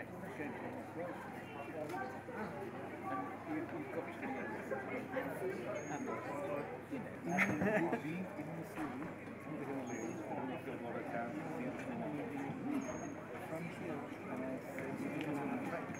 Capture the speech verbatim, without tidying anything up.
Being in Mussoorie, in the Himalayas, I don't know if you have a lot of chance to see the from here, when I say